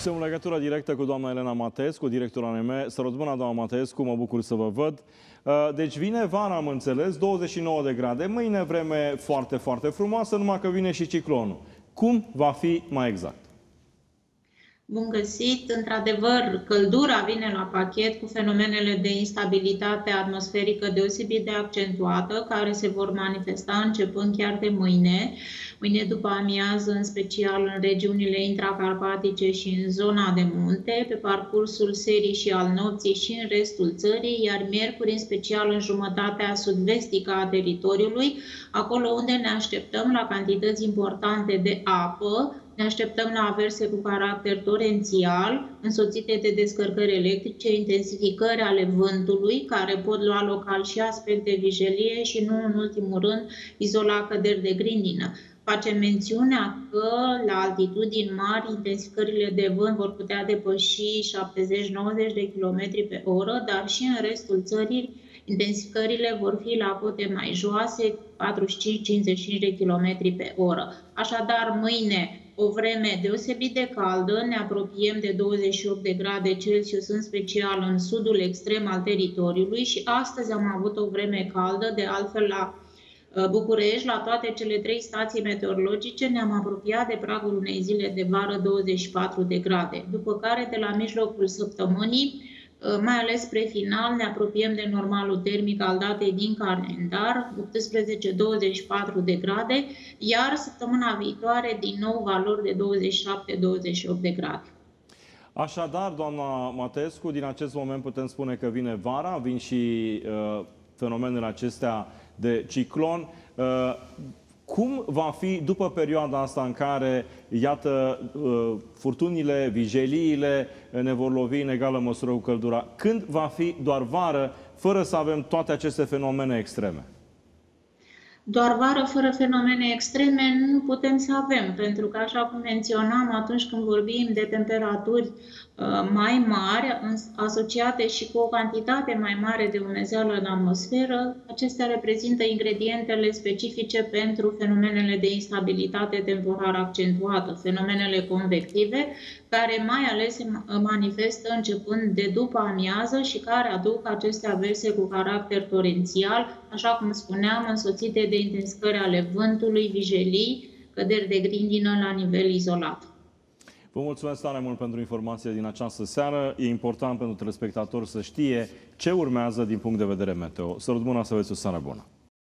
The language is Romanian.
Suntem în legătură directă cu doamna Elena Matescu, directorul ANM. Sărut mâna, doamna Matescu, mă bucur să vă văd. Deci vine vara, am înțeles, 29 de grade. Mâine vreme foarte, foarte frumoasă, numai că vine și ciclonul. Cum va fi mai exact? Bun găsit! Într-adevăr, căldura vine la pachet cu fenomenele de instabilitate atmosferică deosebit de accentuată, care se vor manifesta începând chiar de mâine. Mâine după amiază, în special în regiunile intracarpatice și în zona de munte, pe parcursul serii și al nopții și în restul țării, iar miercuri, în special în jumătatea sud-vestică a teritoriului, acolo unde ne așteptăm la cantități importante de apă. Ne așteptăm la averse cu caracter torențial, însoțite de descărcări electrice, intensificări ale vântului, care pot lua local și aspect de vijelie și, nu în ultimul rând, izola căderi de grindină. Facem mențiunea că la altitudini mari intensificările de vânt vor putea depăși 70-90 de km pe oră, dar și în restul țării intensificările vor fi la cote mai joase, 45-55 de km pe oră. Așadar, mâine o vreme deosebit de caldă, ne apropiem de 28 de grade Celsius, în special în sudul extrem al teritoriului, și astăzi am avut o vreme caldă, de altfel la București, la toate cele 3 stații meteorologice, ne-am apropiat de pragul unei zile de vară 24 de grade, după care de la mijlocul săptămânii, mai ales spre final, ne apropiem de normalul termic al datei din calendar, 18-24 de grade, iar săptămâna viitoare din nou valori de 27-28 de grade. Așadar, doamna Matescu, din acest moment putem spune că vine vara, vin și fenomenele acestea de ciclon. Cum va fi după perioada asta în care, iată, furtunile, vijeliile ne vor lovi în egală măsură cu căldura? Când va fi doar vară, fără să avem toate aceste fenomene extreme? Doar vară fără fenomene extreme nu putem să avem, pentru că, așa cum menționam, atunci când vorbim de temperaturi mai mari, asociate și cu o cantitate mai mare de umezeală în atmosferă, acestea reprezintă ingredientele specifice pentru fenomenele de instabilitate temporară accentuată, fenomenele convective, care mai ales se manifestă începând de după amiază și care aduc aceste averse cu caracter torențial, așa cum spuneam, însoțite de intensificări ale vântului, vijelii, căderi de grindină la nivel izolat. Vă mulțumesc tare mult pentru informația din această seară. E important pentru telespectatori să știe ce urmează din punct de vedere meteo. Sărut mâna, să aveți o seară bună!